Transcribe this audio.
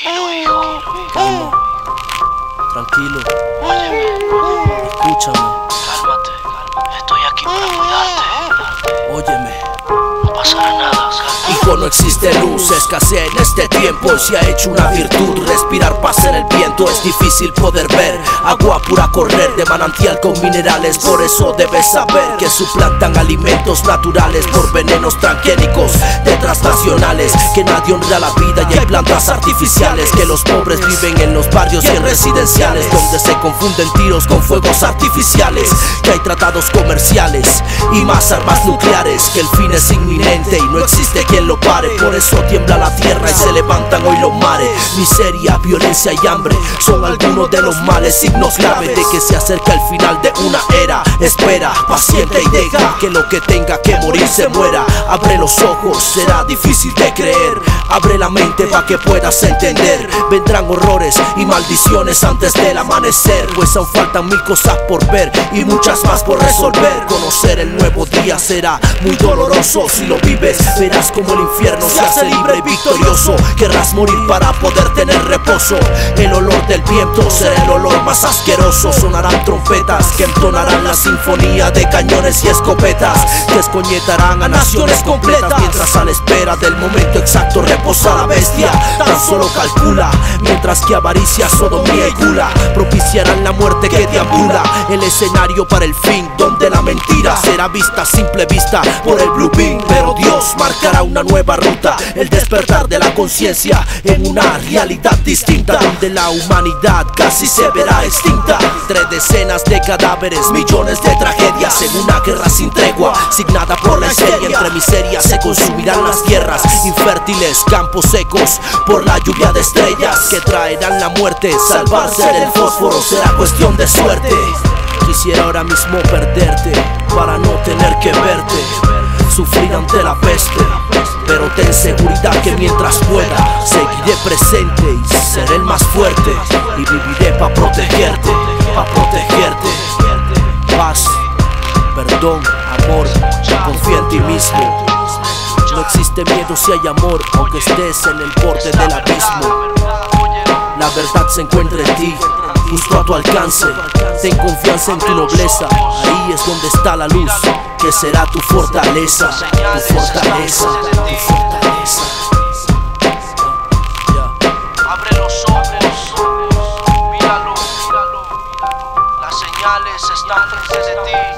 Tranquilo, hijo. Calma. Tranquilo. Óyeme. Escúchame. Cálmate. Estoy aquí para cuidarte. Óyeme. No pasará nada. Hijo, no existe luz, escasea en este tiempo. Se ha hecho una virtud, respirar paz en el viento. Es difícil poder ver agua pura correr de manantial con minerales. Por eso debes saber que suplantan alimentos naturales por venenos transgénicos de transnacionales. Que nadie honra la vida y hay plantas artificiales. Que los pobres viven en los barrios y en residenciales, donde se confunden tiros con fuegos artificiales. Que hay tratados comerciales y más armas nucleares. Que el fin es inminente y no existe quien lo pare. Por eso tiembla la tierra y se levantan hoy los mares. Miseria, violencia y hambre son algunos de los males, signos clave de que se acerca el final de una era. Espera, paciente y deja que lo que tenga que morir se muera. Abre los ojos, será difícil de creer. Abre la mente para que puedas entender. Vendrán horrores y maldiciones antes del amanecer, pues aún faltan mil cosas por ver y muchas más por resolver. Conocer el nuevo día será muy doloroso. Si lo vives, verás como el infierno se hace libre y victorioso. Querrás morir para poder tener reposo. El olor del viento será el olor más asqueroso. Sonarán trompetas que entonarán la sinfonía de cañones y escopetas, que escoñetarán a naciones completas. Mientras a la espera del momento exacto reposa la bestia, tan solo calcula. Mientras que avaricia, sodomía y gula propiciarán la muerte que deambula. El escenario para el fin, donde la mentira será vista a simple vista por el Blue Beam. Pero Dios marcará una nueva ruta, el despertar de la conciencia en una realidad distinta, donde la humanidad casi se verá extinta. Entre decenas de cadáveres, millones de tragedias, en una guerra sin tregua, signada por la histeria. Entre miserias se consumirán las tierras infértiles, campos secos por la lluvia de estrellas que traerán la muerte. Salvarse del fósforo será cuestión de suerte. Quisiera ahora mismo perderte para no tener que verte sufrir ante la peste, pero ten seguridad que mientras pueda seguiré presente y seré el más fuerte, y viviré pa' protegerte, pa' protegerte. Paz, perdón, amor, confía en ti mismo. No existe miedo si hay amor, aunque estés en el borde del abismo. La verdad se encuentra en ti, justo a tu alcance. Ten confianza en tu nobleza, ahí es donde está la luz, que será tu fortaleza, tu fortaleza, tu fortaleza. Abre los ojos, míralo. Las señales están frente de ti.